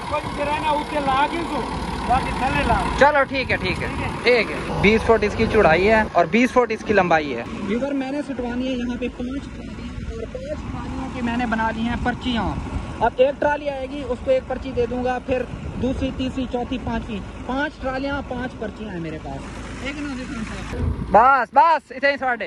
चलो ठीक है 20 फुट इसकी चौड़ाई है और 20 फुट इसकी लंबाई है। वीवर मैंने सुटवानी है यहाँ पे 5 ट्रालियाँ और 5 ट्रालियों की मैंने बना ली हैं पर्चियाँ। अब एक ट्राली आएगी उसको एक पर्ची दे दूंगा, फिर दूसरी, तीसरी, चौथी, पांचवी, 5 ट्रालियाँ 5 पर्चियाँ हैं मेरे पास। एक ना बस इतने ही साढ़े।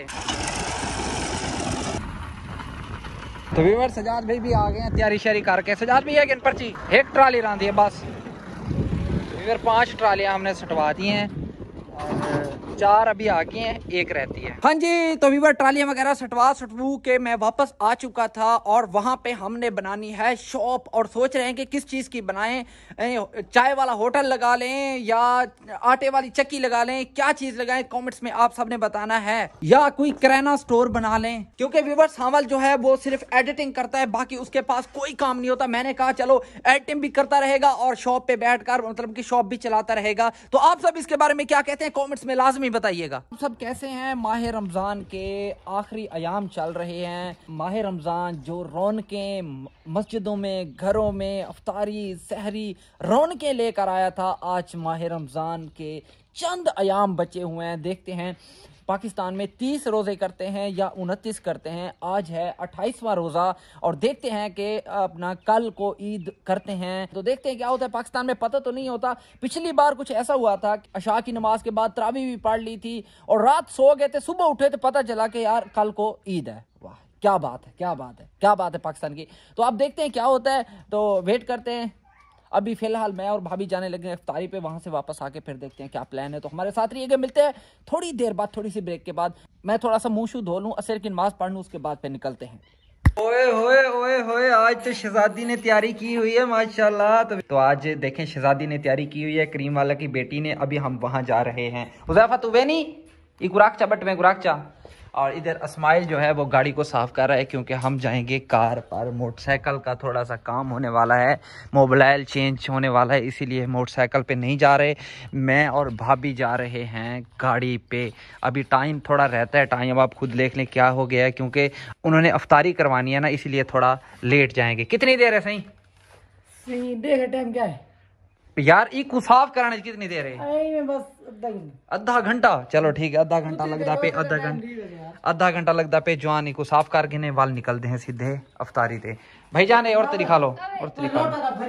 तो वीवर सजाद भाई भी आ गए हैं तैयारी शैरी करके। सजाद भाई है कि पर्ची एक ट्राली रांधी है बस। वीवर 5 ट्रालियाँ हमने सटवा दी हैं और 4 अभी आ गई हैं, 1 रहती है। हाँ जी, तो वीवर ट्रालियाँ वगैरह सटवू के मैं वापस आ चुका था और वहाँ पे हमने बनानी है शॉप और सोच रहे हैं कि किस चीज़ की बनाएं। चाय वाला होटल लगा लें या आटे वाली चक्की लगा लें, क्या चीज़ लगाएं कमेंट्स में आप सबने बताना है, या कोई किराना स्टोर बना लें। क्योंकि वीवर सावल जो है वो सिर्फ एडिटिंग करता है, बाकी उसके पास कोई काम नहीं होता। मैंने कहा चलो एडिटिंग भी करता रहेगा और शॉप पे बैठकर मतलब कि शॉप भी चलाता रहेगा। तो आप सब इसके बारे में क्या कहते हैं कमेंट्स में लाजमी बताइएगा। आप सब कैसे हैं? माह रमजान के आखिरी अयाम चल रहे हैं। माह रमजान जो रौनकें मस्जिदों में, घरों में, अफ्तारी सहरी रौनकें लेकर आया था, आज माह रमजान के चंद अयाम बचे हुए हैं। देखते हैं पाकिस्तान में 30 रोजे करते हैं या 29 करते हैं। आज है 28वां रोजा और देखते हैं कि अपना कल को ईद करते हैं। तो देखते हैं क्या होता है पाकिस्तान में, पता तो नहीं होता। पिछली बार कुछ ऐसा हुआ था, अशा की नमाज के बाद तरावी भी पढ़ ली थी और रात सो गए थे, सुबह उठे तो पता चला कि यार कल को ईद है। वाह क्या बात है पाकिस्तान की। तो अब देखते हैं क्या होता है, तो वेट करते हैं। अभी फिलहाल मैं और भाभी जाने लगे इफ्तारी पे, वहां से वापस आके फिर देखते हैं क्या प्लान है। तो हमारे साथ रहिएगा, मिलते हैं थोड़ी देर बाद, थोड़ी सी ब्रेक के बाद। मैं थोड़ा सा मुंह शू धो लूं, असर की नमाज पढ़ लूं, उसके बाद फिर निकलते हैं। ओए होए आज तो शहजादी ने तैयारी की हुई है माशाल्लाह। तो आज देखें शहजादी ने तैयारी की हुई है, करीम वाला की बेटी ने। अभी हम वहां जा रहे हैं। हुज़ैफा तू वे नहीं गुराकचा बट में गुराकचा। और इधर अस्माइल जो है वो गाड़ी को साफ कर रहा है क्योंकि हम जाएंगे कार पर। मोटरसाइकिल का थोड़ा सा काम होने वाला है, मोबाइल चेंज होने वाला है, इसीलिए मोटरसाइकिल पे नहीं जा रहे। मैं और भाभी जा रहे हैं गाड़ी पे। अभी टाइम थोड़ा रहता है, टाइम आप खुद देख लें क्या हो गया है, क्योंकि उन्होंने अफ्तारी करवानी है ना, इसीलिए थोड़ा लेट जाएंगे। कितनी देर है सही टाइम क्या है यार? इको साफ कराने कितनी देर है? बस आधा घंटा। चलो ठीक है, आधा घंटा लगता पे, आधा घंटा लगता पे जवानी को साफ करके ने वाल निकलते हैं सीधे अफ्तारी थे। भाई जाने और तरीका लो, और तरीका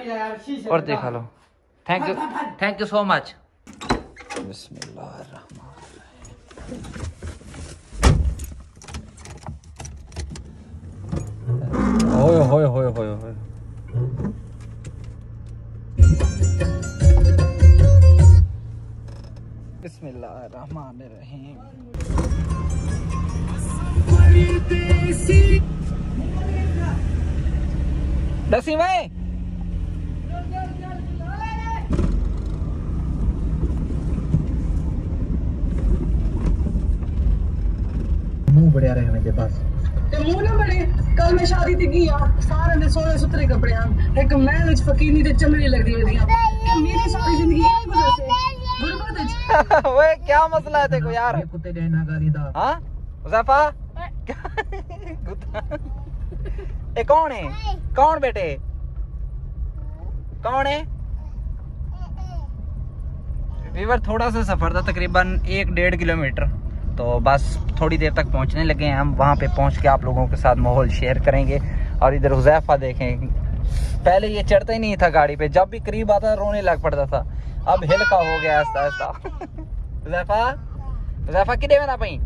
लो। Thank you so much. बिस्मिल्लाह। बिस्मिल्लाहिर्रहमानिर्रहीम। दसी भाई मुंह बढ़िया रहे मेरे पास मुंह ना बड़े। कल मैं शादी थी गई सारे ने सोने सुथरे कपड़े एक मैं विच फकीनी ते चमड़ी लगदी होदियां। मेरी सारी जिंदगी एक वजह से ओए क्या मसला है देखो यार, कुत्ते देना गाली दा। हां हुज़ैफा ए कौन है? कौन बेटे कौन है? वीवर थोड़ा सा सफर था, तकरीबन 1-1.5 किलोमीटर। तो बस थोड़ी देर तक पहुंचने लगे हैं हम। वहां पे पहुंच के आप लोगों के साथ माहौल शेयर करेंगे। और इधर हुज़ैफा देखें, पहले ये चढ़ता ही नहीं था गाड़ी पे, जब भी करीब आता रोने लग पड़ता था, अब हिलका हो गया आस्ता आस्ता। हुज़ैफा किधे में ना पई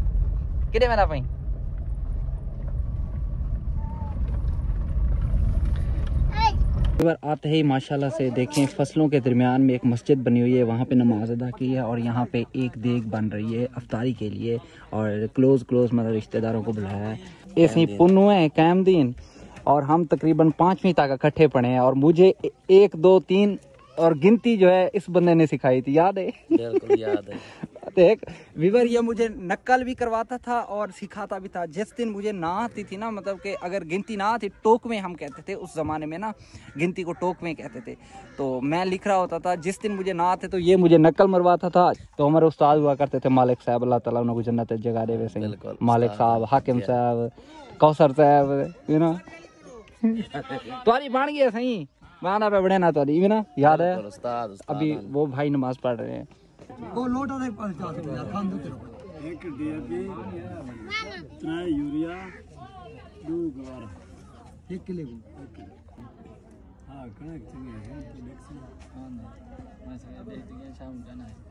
आते ही माशाल्लाह से देखें फसलों के दरमियान में एक मस्जिद बनी हुई है, वहाँ पे नमाज अदा की है और यहाँ पे एक देग बन रही है अफ्तारी के लिए। और क्लोज मतलब रिश्तेदारों को बुलाया है। ऐसे पुन्नू है कैमदीन और हम तकरीबन 5वीं तक इकट्ठे पढ़े हैं। और मुझे 1, 2, 3 और गिनती जो है इस बंदे ने सिखाई थी, याद है? बिल्कुल याद है। देख वीवर ये मुझे नक्कल भी करवाता था और सिखाता भी था। जिस दिन मुझे ना आती थी ना, मतलब कि अगर गिनती ना आती, टोकवें हम कहते थे उस ज़माने में ना, गिनती को टोकवें कहते थे। तो मैं लिख रहा होता था, जिस दिन मुझे ना आते तो ये मुझे नक्कल मरवाता था। तो हमारे उस्ताद हुआ करते थे मालिक साहब, अल्लाह ताला उनको जन्नत जगह दे। वैसे मालिक साहब, हाकिम साहब, कौसर साहब, यू नो तुम्हारी बन गया सही। माना पे बड़े ना तो ना याद है अभी वो भाई नमाज पढ़ रहे हैं। वो लोटा दे 50 खान दो एक डीएपी 3 यूरिया 2 गवारा 1 किलो हां कनेक्ट चाहिए है इंडेक्स हां मैं से देखते हैं शाम जाना है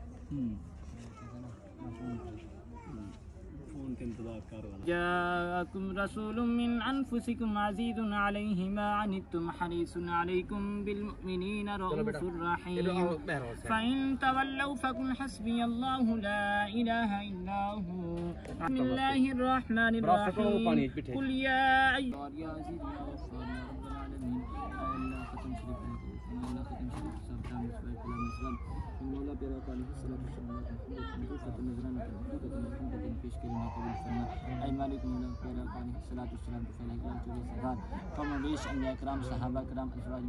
फोन के इंतजार कर रहा जाकुम रसूलुम मिन अनफुसिकुम अज़ीज़ुन अलैहि मा अनित्तुम हरीसुन अलैकुम बिल मुमिनीना रऊफुर रहीम फ़इन तवल्लौ फकुल हस्बियल्लाहु ला इलाहा इल्ला हु बिस्मिल्लाहिर रहमानिर रहीम कुल या मौला प्यारा काली पेश करना कबूल फरमा ऐ मालिक मौला प्यारा काली सलातु सलाम पे फैला इकराम चौबीस सरदार कमोबेश अंबिया कराम सहाबा कराम अज़वाज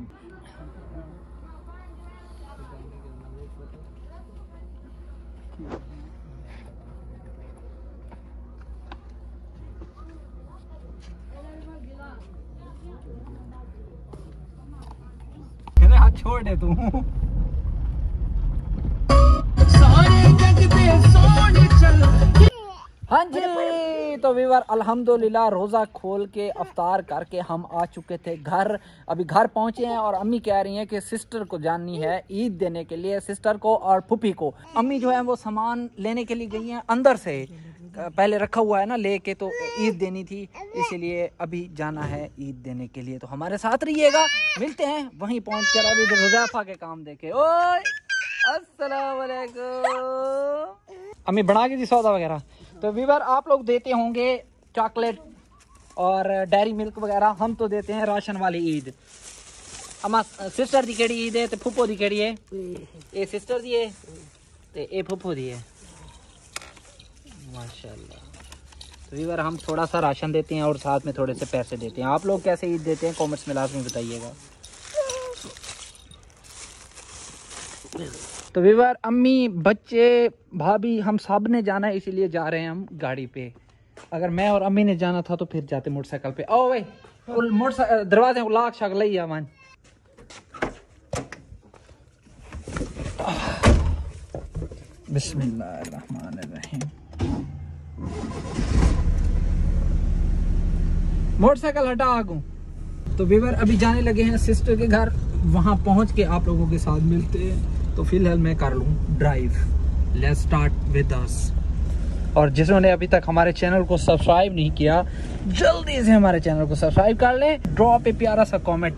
कहते हाथ छोड़ दे तू हाँ जी। तो वीवर अल्हम्दुलिल्लाह रोज़ा खोल के अफ्तार करके हम आ चुके थे घर। अभी घर पहुंचे हैं और अम्मी कह रही हैं कि सिस्टर को जानी है ईद देने के लिए, सिस्टर को और फूफी को। अम्मी जो है वो सामान लेने के लिए गई हैं अंदर से, पहले रखा हुआ है ना लेके, तो ईद देनी थी इसीलिए अभी जाना है ईद देने के लिए। तो हमारे साथ रहिएगा, मिलते हैं वहीं पहुँच कर। अभी हुज़ैफा के काम देखे। ओए अस्सलाम वालेकुम। अम्मी बना के दी सौदा वगैरह। तो वीवर आप लोग देते होंगे चॉकलेट और डेयरी मिल्क वगैरह, हम तो देते हैं राशन वाली ईद। अम्मा सिस्टर दी केड़ी ईद है ते फुफो दी केड़ी है? ए सिस्टर दी है ते ए फुफो दी है। माशाल्लाह। तो वीवर हम थोड़ा सा राशन देते हैं और साथ में थोड़े से पैसे देते हैं। आप लोग कैसे ईद देते हैं कमेंट्स में लाजमी बताइएगा। तो वीवर अम्मी बच्चे भाभी हम सब ने जाना है इसीलिए जा रहे हैं हम गाड़ी पे। अगर मैं और अम्मी ने जाना था तो फिर जाते मोटरसाइकिल पे। ओ भाई मोटरसाइकिल दरवाजे लाख शक लई आमान। बिस्मिल्लाहिर्रहमानिर्रहीम। मोटरसाइकिल हटा आगू। तो वीवर अभी जाने लगे हैं सिस्टर के घर, वहां पहुंच के आप लोगों के साथ मिलते हैं। तो फिलहाल मैं कर लूँ drive. Let's start with us. और जिन्होंने अभी तक हमारे चैनल को सब्सक्राइब नहीं किया, जल्दी से हमारे चैनल को सब्सक्राइब कर ले। ड्रॉप ए प्यारा सा कमेंट।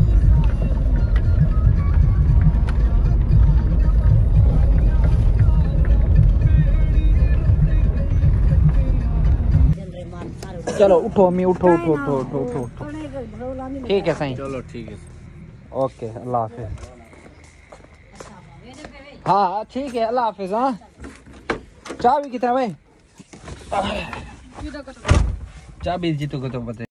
चलो उठो अम्मी, उठो उठो उठो उठो उठो उठो। ठीक है सही, चलो ठीक है, ओके अल्लाह हाफिज। हाँ ठीक है अल्लाह हाफिज। हाँ चाबी कितना भाई? चाबी जीतो को तो पता